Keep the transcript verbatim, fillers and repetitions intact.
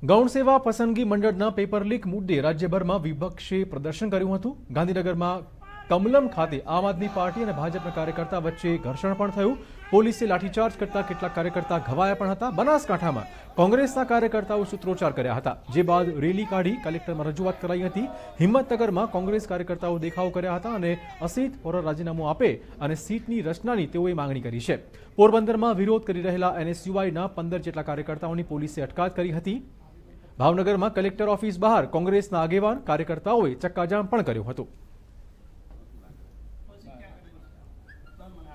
ગૌણ સેવા પસંદગી મંડળના પેપર લીક મુદ્દે રાજ્યભરમાં વિપક્ષે પ્રદર્શન કર્યું હતું। ગાંધીનગરમાં કમલમ ખાતે આમ આદમી પાર્ટી અને ભાજપના કાર્યકર્તા વચ્ચે ઘર્ષણ પણ થયું। પોલીસે લાઠીચાર્જ કરતા કેટલાક કાર્યકર્તા ઘવાયા પણ હતા। બનાસકાંઠામાં કોંગ્રેસના કાર્યકર્તાઓ સૂત્રોચ્ચાર કર્યા હતા, જે બાદ રેલી કાઢી કલેક્ટરમાં રજૂઆત કરાઈ હતી। હિંમતનગરમાં કોંગ્રેસ કાર્યકર્તાઓ દેખાવ કર્યા હતા અને અસીત પર રાજીનામું આપે અને સીટની રચનાની તેઓએ માંગણી કરી છે। પોરબંદરમાં વિરોધ કરી રહેલા એનએસયુઆઈના પંદર જેટલા કાર્યકર્તાઓની પોલીસે અટકાયત કરી હતી। ભાવનગરમાં કલેક્ટર ઓફિસ બહાર કોંગ્રેસના આગેવાન કાર્યકર્તાઓએ ચક્કાજામ પણ કર્યું હતું।